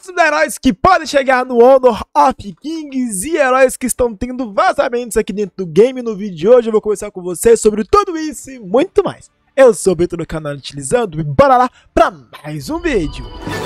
próximos heróis que podem chegar no Honor of Kings e heróis que estão tendo vazamentos aqui dentro do game. No vídeo de hoje eu vou conversar com vocês sobre tudo isso e muito mais. Eu sou o Beto do canal Utilizando e bora lá para mais um vídeo.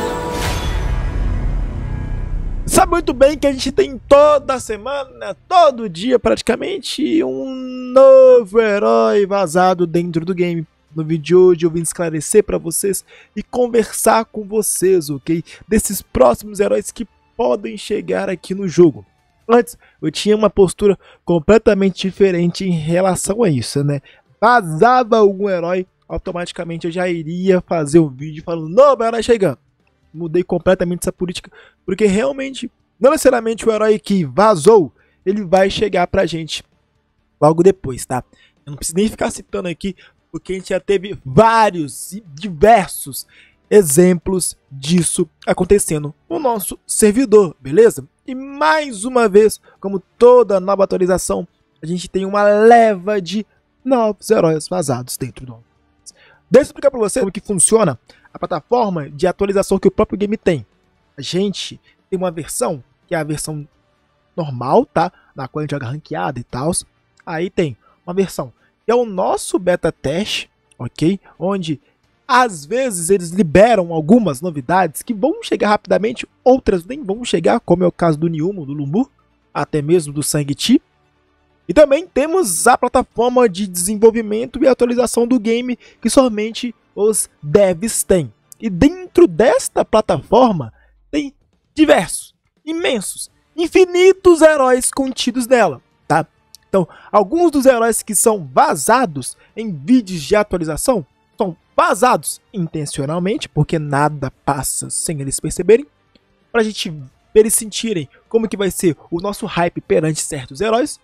Sabe muito bem que a gente tem toda semana, todo dia praticamente, um novo herói vazado dentro do game. No vídeo de hoje eu vim esclarecer para vocês e conversar com vocês, ok? Desses próximos heróis que podem chegar aqui no jogo. Antes, eu tinha uma postura completamente diferente em relação a isso, né? Vazava algum herói, automaticamente eu já iria fazer o vídeo falando, novo herói chegando. Mudei completamente essa política, porque realmente, não necessariamente o herói que vazou, ele vai chegar pra gente logo depois, tá? Eu não preciso nem ficar citando aqui, porque a gente já teve vários e diversos exemplos disso acontecendo no nosso servidor, beleza? E mais uma vez, como toda nova atualização, a gente tem uma leva de novos heróis vazados dentro do... Deixa eu explicar para você como que funciona a plataforma de atualização que o próprio game tem. A gente tem uma versão, que é a versão normal, tá? Na qual a gente joga ranqueada e tal. Aí tem uma versão que é o nosso beta teste, ok? Onde às vezes eles liberam algumas novidades que vão chegar rapidamente, outras nem vão chegar, como é o caso do Niumo, do Lumbu, até mesmo do Shang-Chi. E também temos a plataforma de desenvolvimento e atualização do game que somente os devs têm. E dentro desta plataforma tem diversos, imensos, infinitos heróis contidos nela, tá? Então, alguns dos heróis que são vazados em vídeos de atualização são vazados intencionalmente, porque nada passa sem eles perceberem, para eles sentirem como que vai ser o nosso hype perante certos heróis.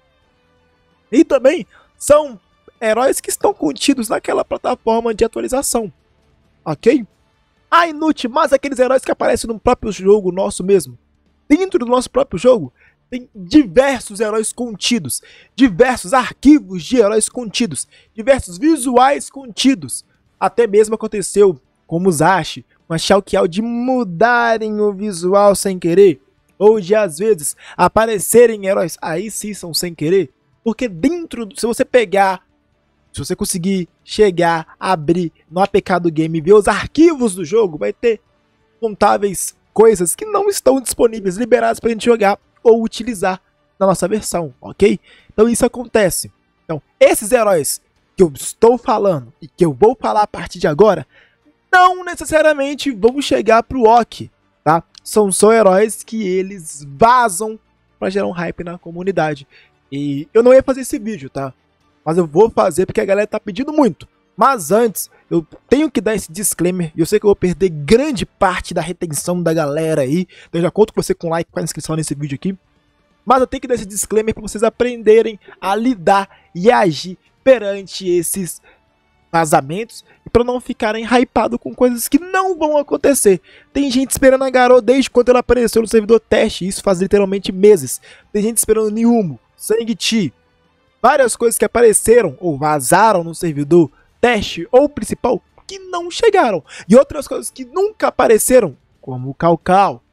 E também são heróis que estão contidos naquela plataforma de atualização, ok? Ah, inútil, mas aqueles heróis que aparecem no próprio jogo nosso mesmo. Dentro do nosso próprio jogo, tem diversos heróis contidos, diversos arquivos de heróis contidos, diversos visuais contidos. Até mesmo aconteceu com o Musashi, com a Xiao Qiao, de mudarem o visual sem querer, ou de às vezes aparecerem heróis, aí sim são sem querer. Porque dentro, se você pegar, se você conseguir chegar, abrir no APK do game e ver os arquivos do jogo, vai ter contáveis coisas que não estão disponíveis, liberadas para a gente jogar ou utilizar na nossa versão, ok? Então isso acontece. Então esses heróis que eu estou falando e que eu vou falar a partir de agora, não necessariamente vão chegar para o OK, tá? São só heróis que eles vazam para gerar um hype na comunidade. E eu não ia fazer esse vídeo, tá? Mas eu vou fazer porque a galera tá pedindo muito. Mas antes, eu tenho que dar esse disclaimer. E eu sei que eu vou perder grande parte da retenção da galera aí. Então eu já conto com você com like, com a inscrição nesse vídeo aqui. Mas eu tenho que dar esse disclaimer para vocês aprenderem a lidar e agir perante esses vazamentos. E para não ficarem hypados com coisas que não vão acontecer. Tem gente esperando a Garou desde quando ela apareceu no servidor teste. Isso faz literalmente meses. Tem gente esperando Niumo, Shang-Chi, várias coisas que apareceram ou vazaram no servidor teste ou principal que não chegaram. E outras coisas que nunca apareceram, como o Cao Cao,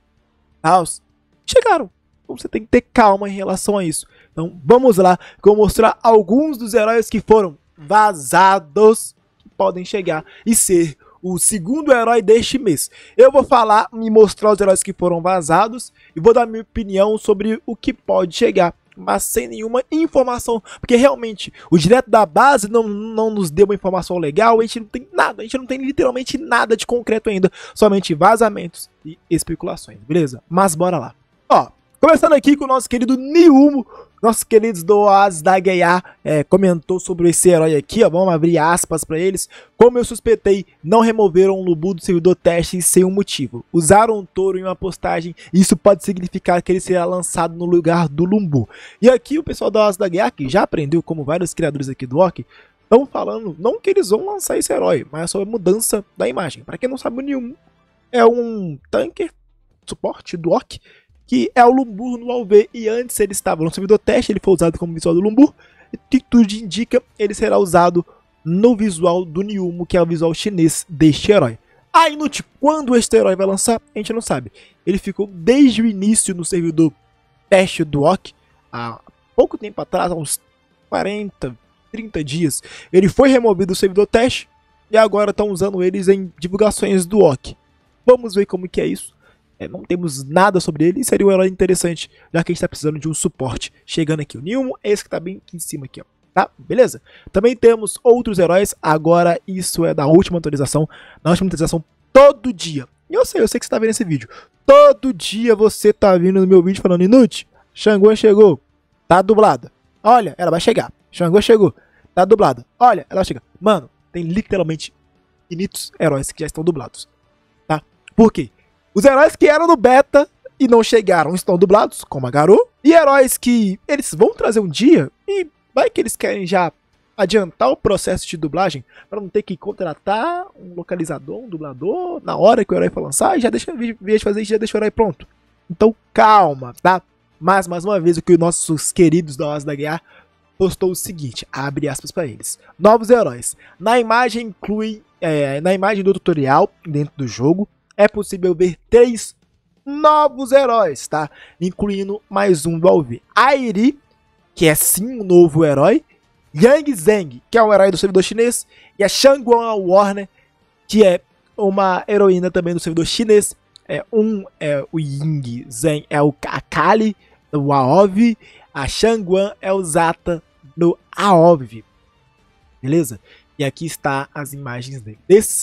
chegaram. Então você tem que ter calma em relação a isso. Então vamos lá, que eu vou mostrar alguns dos heróis que foram vazados, que podem chegar e ser o segundo herói deste mês. Eu vou falar e mostrar os heróis que foram vazados e vou dar minha opinião sobre o que pode chegar, mas sem nenhuma informação, porque realmente o direto da base não nos deu uma informação legal, a gente não tem nada, a gente não tem literalmente nada de concreto ainda, somente vazamentos e especulações, beleza? Mas bora lá. Ó, começando aqui com o nosso querido Niumo, nossos queridos do Oasis da HA comentou sobre esse herói aqui, ó, vamos abrir aspas para eles. Como eu suspeitei, não removeram o Lumbu do servidor teste sem um motivo. Usaram um touro em uma postagem e isso pode significar que ele será lançado no lugar do Lumbu. E aqui o pessoal da Oasis da HA, que já aprendeu como vários criadores aqui do OK, estão falando, não que eles vão lançar esse herói, mas sobre a mudança da imagem. Para quem não sabe, o Niumo é um tanker, suporte do OK, que é o Lumbu no AUV, e antes ele estava no servidor teste, ele foi usado como visual do Lumbu, e que tudo indica, ele será usado no visual do Niumo, que é o visual chinês deste herói. Ah, Inútil, quando este herói vai lançar? A gente não sabe. Ele ficou desde o início no servidor teste do OK, há pouco tempo atrás, há uns 40, 30 dias. Ele foi removido do servidor teste e agora estão usando eles em divulgações do OK. Vamos ver como que é isso. Não temos nada sobre ele e seria um herói interessante, já que a gente está precisando de um suporte. Chegando aqui, o Nilmo é esse que está bem aqui em cima, aqui, ó. Tá? Beleza? Também temos outros heróis. Agora isso é da última atualização. Na última atualização, todo dia. E eu sei que você tá vendo esse vídeo. Todo dia você tá vindo no meu vídeo falando: Inútil, Xangô chegou. Tá dublada. Olha, ela vai chegar. Xangô chegou. Tá dublada. Olha, ela vai chegar. Mano, tem literalmente infinitos heróis que já estão dublados. Tá? Por quê? Os heróis que eram no beta e não chegaram estão dublados, como a Garou. E heróis que eles vão trazer um dia e vai que eles querem já adiantar o processo de dublagem para não ter que contratar um localizador, um dublador na hora que o herói for lançar e já deixa de fazer isso, já deixa o herói pronto. Então calma, tá? Mas mais uma vez o que os nossos queridos da Oasa da Guerra postou o seguinte, abre aspas para eles: novos heróis. Na imagem na imagem do tutorial dentro do jogo é possível ver 3 novos heróis, tá? Incluindo mais um do AOV. Airi, que é sim um novo herói, Yang Zheng, que é um herói do servidor chinês, e a Shangguan Warner, que é uma heroína também do servidor chinês. Um é o Ying Zheng, é o Akali do AOV, a Shangguan é o Zata do AOV. Beleza? E aqui está as imagens dele.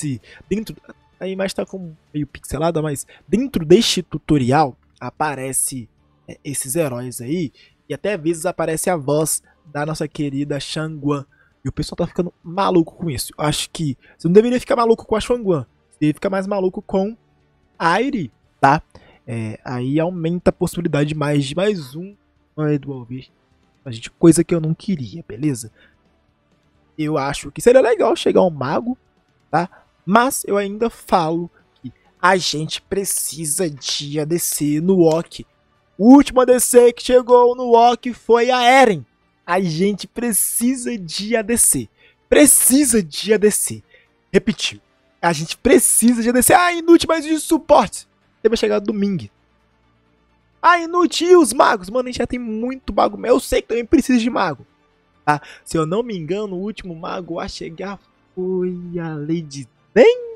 A imagem está meio pixelada, mas dentro deste tutorial aparece esses heróis aí. E até às vezes aparece a voz da nossa querida Shangguan. E o pessoal tá ficando maluco com isso. Eu acho que você não deveria ficar maluco com a Shangguan. Você deveria ficar mais maluco com a Airi, tá? Aí aumenta a possibilidade de mais um do AOV. Coisa que eu não queria, beleza? Eu acho que seria legal chegar um mago, tá? Mas eu ainda falo que a gente precisa de ADC no OK. O último ADC que chegou no OK foi a Eren. A gente precisa de ADC. Precisa de ADC. Repetiu. A gente precisa de ADC. Ah, Inútil, mas de suporte. Deve chegar domingo. Ah, Inútil, e os magos? Mano, a gente já tem muito mago. Eu sei que também precisa de mago. Tá? Se eu não me engano, o último mago a chegar foi a Lady Zen?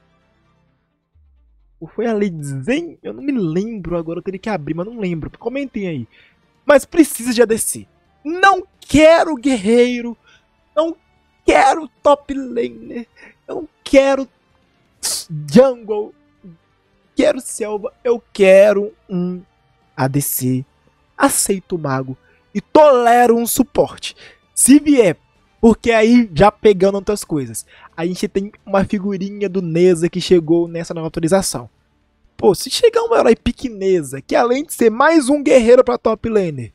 Ou foi a Lady Zen? Eu não me lembro agora, eu teria que abrir, mas não lembro. Comentem aí. Mas precisa de ADC. Não quero guerreiro. Não quero top laner. Eu não quero jungle. Quero selva. Eu quero um ADC. Aceito o mago. E tolero um suporte. Se vier, porque aí já pegando outras coisas. A gente tem uma figurinha do Neza que chegou nessa nova atualização. Pô, se chegar um herói pique Neza, que além de ser mais um guerreiro pra top laner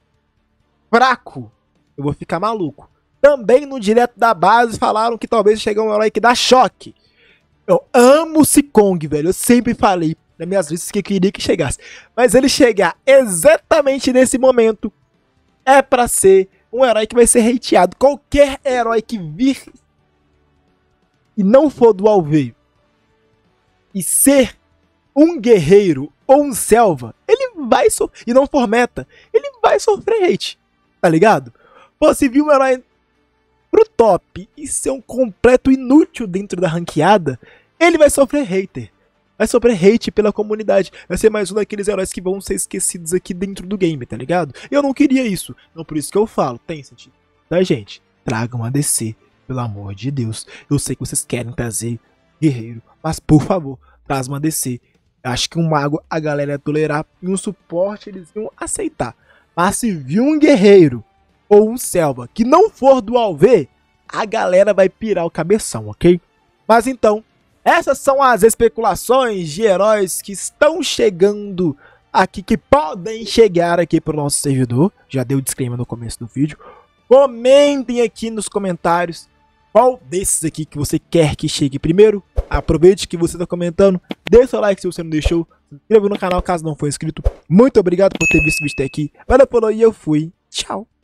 fraco, eu vou ficar maluco. Também no direto da base falaram que talvez chegue um herói que dá choque. Eu amo o Sikong, velho. Eu sempre falei nas minhas listas que eu queria que chegasse. Mas ele chegar exatamente nesse momento é pra ser um herói que vai ser hateado. Qualquer herói que vir e não for do AOV e ser um guerreiro ou um selva, ele vai sofrer. E não for meta, ele vai sofrer hate. Tá ligado? Pô, se vir um herói pro top e ser um completo inútil dentro da ranqueada, ele vai sofrer hater. Vai sofrer hate pela comunidade. Vai ser mais um daqueles heróis que vão ser esquecidos aqui dentro do game, tá ligado? Eu não queria isso. Então por isso que eu falo, tem sentido. Tá, gente? Tragam a DC, pelo amor de Deus. Eu sei que vocês querem trazer guerreiro, mas por favor, traz uma DC. Acho que um mago a galera ia tolerar e um suporte eles iam aceitar. Mas se vir um guerreiro ou um selva que não for do AOV, a galera vai pirar o cabeção, ok? Mas então, essas são as especulações de heróis que estão chegando aqui, que podem chegar aqui para o nosso servidor. Já dei o disclaimer no começo do vídeo. Comentem aqui nos comentários qual desses aqui que você quer que chegue primeiro. Aproveite que você está comentando, deixa o like se você não deixou, se inscreva no canal caso não for inscrito. Muito obrigado por ter visto o vídeo até aqui. Valeu, falou e eu fui. Tchau.